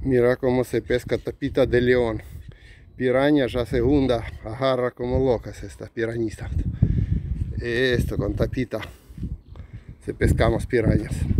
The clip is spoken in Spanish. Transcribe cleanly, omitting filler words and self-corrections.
Mira cómo se pesca tapita de león. Piraña ya segunda, agarra como locas esta pirañita. Esto con tapita se pescamos pirañas.